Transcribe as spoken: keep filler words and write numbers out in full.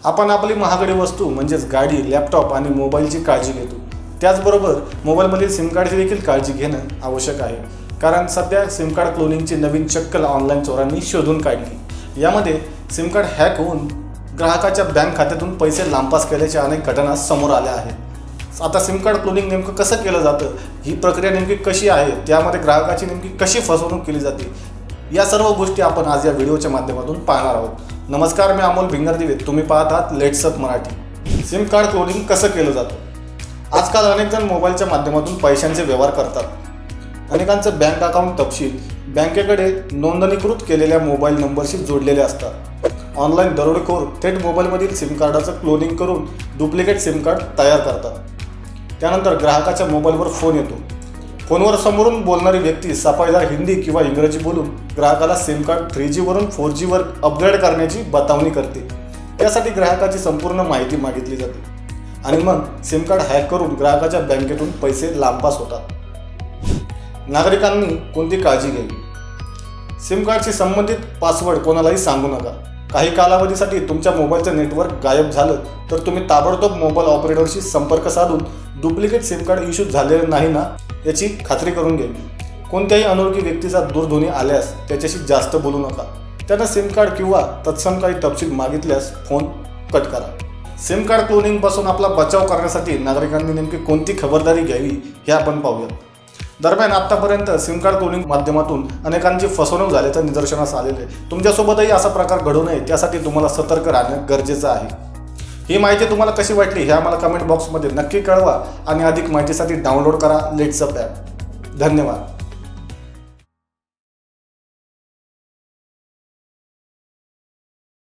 आपण आपली महागडी वस्तू म्हणजेच गाडी, लॅपटॉप आणि मोबाईलची काळजी घेतो। त्याचबरोबर मोबाईलमधील सिम कार्डची देखील काळजी घेणं आवश्यक आहे, कारण सध्या सिम कार्ड क्लोनिंगची नवीन चक्कल ऑनलाईन चोरांनी शोधून काढली। यामध्ये सिम कार्ड हॅक होऊन ग्राहकाच्या बँक खात्यातून पैसे लांबपास केल्याच्या अनेक घटना समोर आल्या आहेत। आता सिम कार्ड क्लोनिंग नेमकं कसं केलं जातं, ही प्रक्रिया नेमकी कशी आहे, त्यामध्ये ग्राहकाची नेमकी कशी फसवणूक केली जाते, या सर्व गोष्टी आपण आज या व्हिडिओच्या माध्यमातून पाहणार आहोत। नमस्कार, मी अमोल भिंगरदिवे, तुम्ही पाहत आहात let's up Marathi. SIM card cloning कसं केलं जातं? आजकाल अनेक जण मोबाईलच्या माध्यमातून पैशांचे व्यवहार करतात। अनेकांचं बँक अकाउंट तपशील बँकेकडे नोंदणीकृत केलेल्या मोबाईल नंबरशी जोडलेले असतात। ऑनलाईन दरोडेखोर थेट मोबाईलमधील सिम कार्डाचं क्लोनिंग करून डुप्लिकेट सिम कार्ड तयार करतात। त्यानंतर ग्राहकाच्या मोबाईलवर फोन येतो। फोनवर समोरून बोलणारी व्यक्ती सफाईदार हिंदी किंवा इंग्रजी बोलून ग्राहकाला सिम कार्ड थ्री जी वरून फोर जी वर अपग्रेड करण्याची बतावणी करते। त्यासाठी ग्राहकाची संपूर्ण माहिती मागितली जाते आणि मग सिम कार्ड हॅक करून ग्राहकाच्या बँकेतून पैसे लांबपास होतात। नागरिकांनी कोणती काळजी घ्यावी? सिम कार्डशी संबंधित पासवर्ड कोणालाही सांगू नका। काही कालावधीसाठी तुमच्या मोबाईलचं नेटवर्क गायब झालं तर तुम्ही ताबडतोब मोबाईल ऑपरेटरशी संपर्क साधून डुप्लिकेट सिम कार्ड इश्यू झालेलं नाही ना याची खात्री करून घ्यावी। कोणत्याही अनोळखी व्यक्तीचा दूरध्वनी आल्यास त्याच्याशी जास्त बोलू नका। त्यांना सिम कार्ड किंवा तत्सम काही तपशील मागितल्यास फोन कट करा। सिम कार्ड क्लोनिंगपासून आपला बचाव करण्यासाठी नागरिकांनी नेमकी कोणती खबरदारी घ्यावी हे आपण पाहूया। दरम्यान आतापर्यंत सिम कार्ड क्लोनिंग माध्यमातून अनेकांची फसवणूक झाल्याचं निदर्शनास आलेलं आहे। तुमच्यासोबतही असा प्रकार घडू नये त्यासाठी तुम्हाला सतर्क राहणं गरजेचं आहे। ही माहिती तुम्हाला कशी वाटली हे आम्हाला कमेंट बॉक्समध्ये नक्की कळवा आणि अधिक माहितीसाठी डाउनलोड करा लेट्स अप ॲप। धन्यवाद।